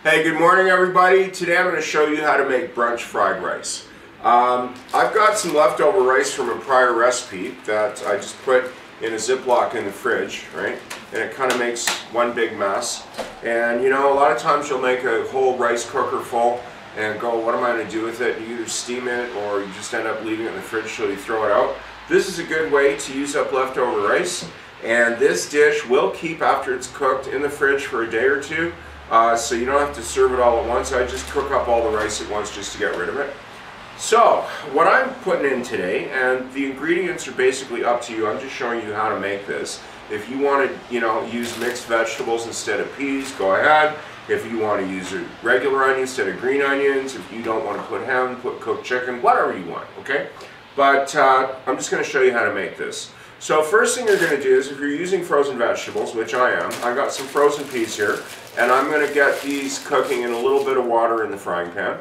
Hey, good morning everybody. Today I'm going to show you how to make brunch fried rice. I've got some leftover rice from a prior recipe that I just put in a Ziploc in the fridge, right? And it kind of makes one big mess. And you know, a lot of times you'll make a whole rice cooker full and go, what am I going to do with it? You either steam it or you just end up leaving it in the fridge till you throw it out. This is a good way to use up leftover rice. And this dish will keep after it's cooked in the fridge for a day or two. So you don't have to serve it all at once. I just cook up all the rice at once just to get rid of it. So what I'm putting in today, and the ingredients are basically up to you. I'm just showing you how to make this. If you want to, use mixed vegetables instead of peas, go ahead. If you want to use a regular onion instead of green onions, if you don't want to put ham, put cooked chicken, whatever you want, okay? But I'm just going to show you how to make this. So first thing you're going to do is, if you're using frozen vegetables, which I am, I've got some frozen peas here, and I'm going to get these cooking in a little bit of water in the frying pan.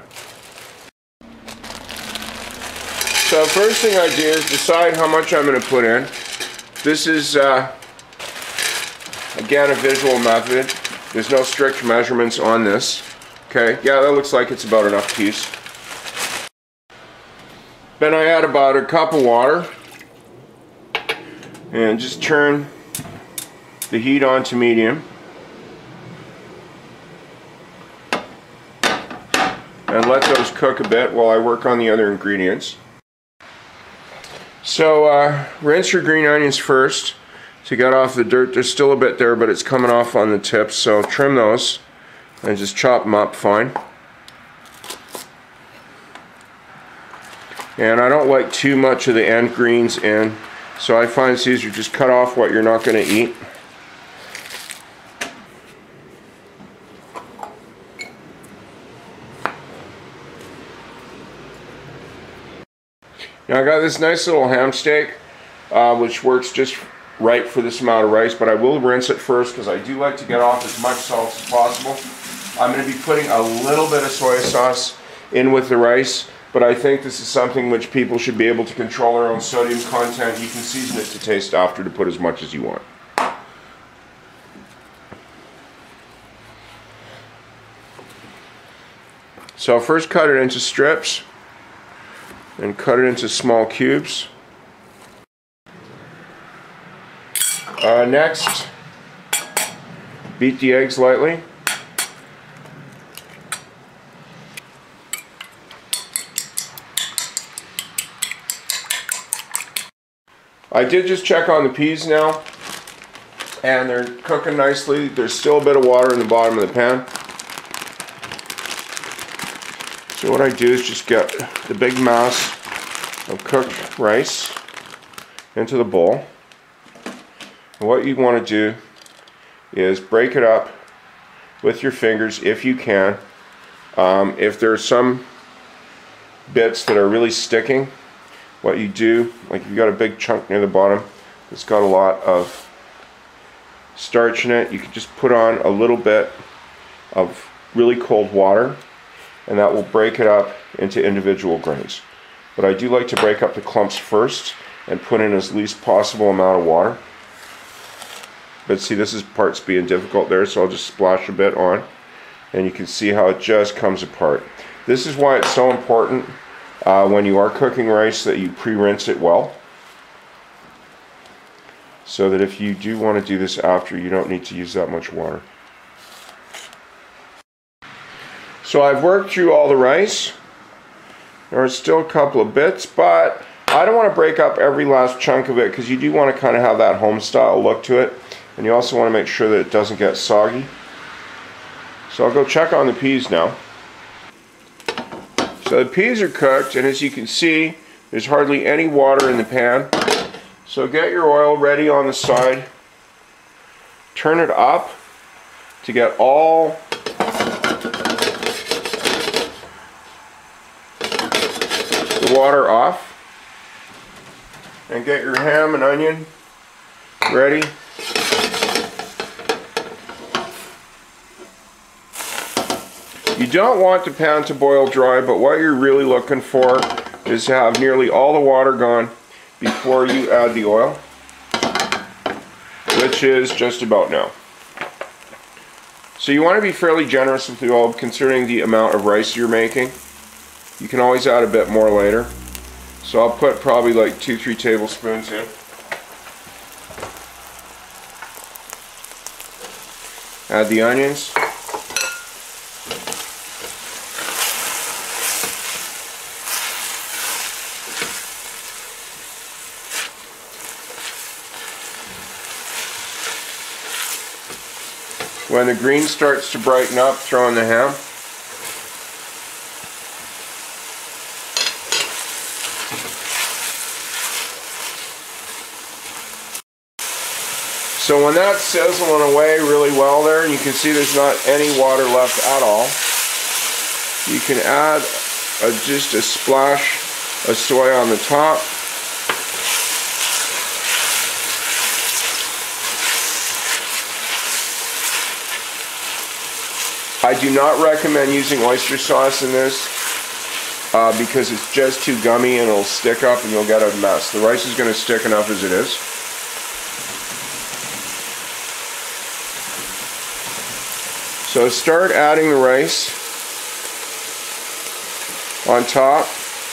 So first thing I do is decide how much I'm going to put in. This is, again, a visual method. There's no strict measurements on this. Okay, yeah, that looks like it's about enough peas. Then I add about a cup of water. And just turn the heat on to medium. And let those cook a bit while I work on the other ingredients. So rinse your green onions first to get off the dirt. There's still a bit there, but it's coming off on the tips, so trim those and just chop them up fine. And I don't like too much of the end greens in. So I find it's easier, just cut off what you're not going to eat. Now I got this nice little ham steak, which works just right for this amount of rice, but I will rinse it first because I do like to get off as much salt as possible. I'm going to be putting a little bit of soy sauce in with the rice. But I think this is something which people should be able to control their own sodium content. You can season it to taste after to put as much as you want. So first cut it into strips and cut it into small cubes. Next, beat the eggs lightly. I did just check on the peas now, and they're cooking nicely. There's still a bit of water in the bottom of the pan. So what I do is just get the big mass of cooked rice into the bowl. And what you want to do is break it up with your fingers if you can. If there's some bits that are really sticking, what you do, like if you've got a big chunk near the bottom that's got a lot of starch in it, you can just put on a little bit of really cold water and that will break it up into individual grains. But I do like to break up the clumps first and put in as least possible amount of water. But see, this is parts being difficult there, so I'll just splash a bit on and you can see how it just comes apart. This is why it's so important when you are cooking rice that you pre-rinse it well, so that if you do want to do this after, you don't need to use that much water. So I've worked through all the rice. There are still a couple of bits, but I don't want to break up every last chunk of it because you do want to kind of have that home style look to it, and you also want to make sure that it doesn't get soggy. So I'll go check on the peas now. So the peas are cooked, and as you can see, there's hardly any water in the pan. So get your oil ready on the side. Turn it up to get all the water off. And get your ham and onion ready. You don't want the pan to boil dry, but what you're really looking for is to have nearly all the water gone before you add the oil, which is just about now. So you want to be fairly generous with the oil considering the amount of rice you're making. You can always add a bit more later. So I'll put probably like 2-3 tablespoons in. Add the onions. When the green starts to brighten up, throw in the ham. So when that's sizzling away really well there, and you can see there's not any water left at all, you can add just a splash of soy on the top. I do not recommend using oyster sauce in this because it's just too gummy and it'll stick up and you'll get a mess. The rice is going to stick enough as it is. So start adding the rice on top.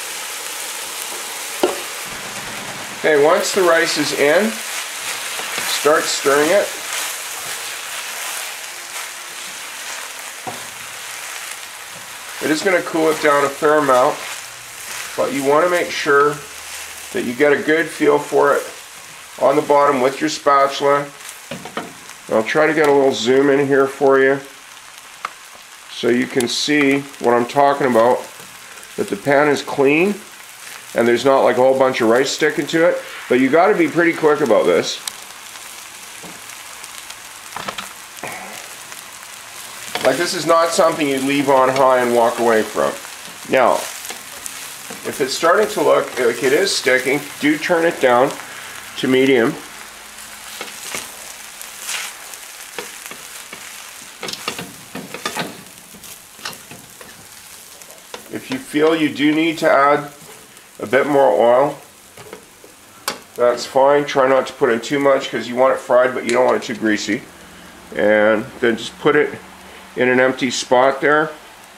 Okay, once the rice is in, start stirring it. It is going to cool it down a fair amount, but you want to make sure that you get a good feel for it on the bottom with your spatula. I'll try to get a little zoom in here for you so you can see what I'm talking about, that the pan is clean and there's not like a whole bunch of rice sticking to it, but you got to be pretty quick about this. Like, this is not something you leave on high and walk away from. Now, if it's starting to look like it is sticking, do turn it down to medium. If you feel you do need to add a bit more oil, that's fine. Try not to put in too much because you want it fried, but you don't want it too greasy. And then just put it in an empty spot there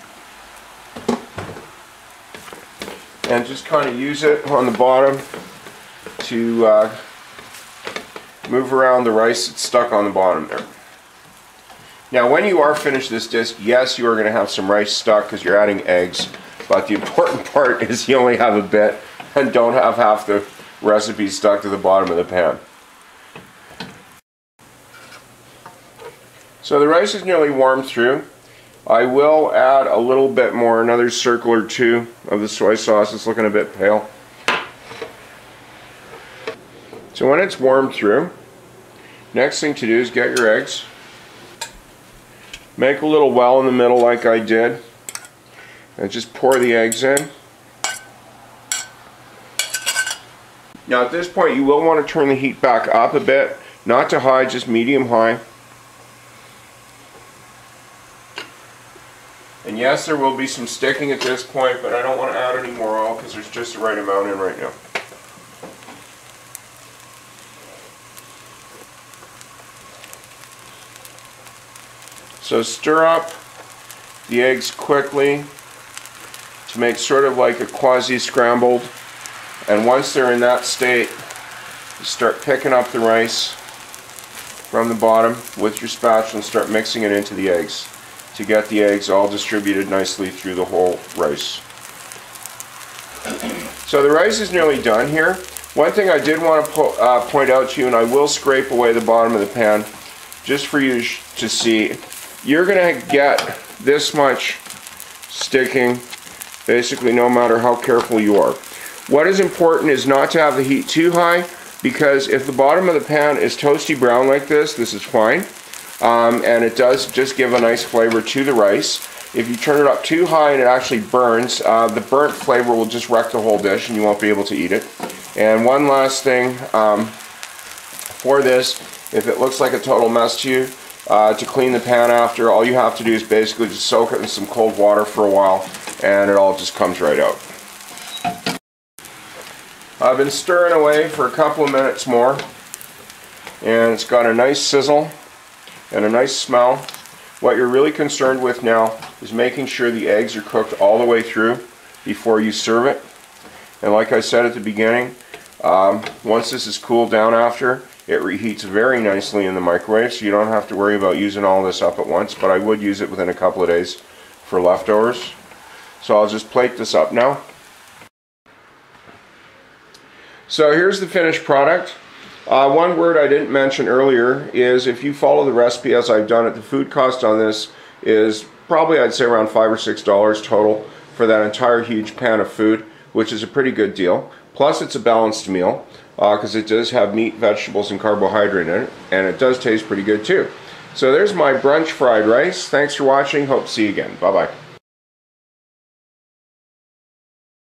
and just kind of use it on the bottom to move around the rice that's stuck on the bottom there. Now when you are finished this disc, yes, you are going to have some rice stuck because you're adding eggs, but the important part is you only have a bit and don't have half the recipe stuck to the bottom of the pan. So the rice is nearly warmed through. I will add a little bit more, another circle or two of the soy sauce. It's looking a bit pale. So when it's warmed through, next thing to do is get your eggs. Make a little well in the middle like I did, and just pour the eggs in. Now at this point you will want to turn the heat back up a bit, not to high, just medium high. And yes, there will be some sticking at this point, but I don't want to add any more oil because there's just the right amount in right now. So stir up the eggs quickly to make sort of like a quasi-scrambled, and once they're in that state, you start picking up the rice from the bottom with your spatula and start mixing it into the eggs to get the eggs all distributed nicely through the whole rice. So the rice is nearly done here. One thing I did want to point out to you, and I will scrape away the bottom of the pan just for you to see, you're going to get this much sticking basically no matter how careful you are. What is important is not to have the heat too high, because if the bottom of the pan is toasty brown like this is fine. And it does just give a nice flavor to the rice. If you turn it up too high and it actually burns, the burnt flavor will just wreck the whole dish and you won't be able to eat it. And one last thing for this, if it looks like a total mess to you, to clean the pan after, all you have to do is basically just soak it in some cold water for a while and it all just comes right out. I've been stirring away for a couple of minutes more and it's got a nice sizzle and a nice smell. What you're really concerned with now is making sure the eggs are cooked all the way through before you serve it. And like I said at the beginning, once this is cooled down after, it reheats very nicely in the microwave, so you don't have to worry about using all this up at once, but I would use it within a couple of days for leftovers. So I'll just plate this up now. So here's the finished product. One word I didn't mention earlier is if you follow the recipe as I've done it, the food cost on this is probably, I'd say, around $5 or $6 total for that entire huge pan of food, which is a pretty good deal. Plus it's a balanced meal because it does have meat, vegetables, and carbohydrate in it, and it does taste pretty good too. So there's my brunch fried rice. Thanks for watching. Hope to see you again. Bye-bye.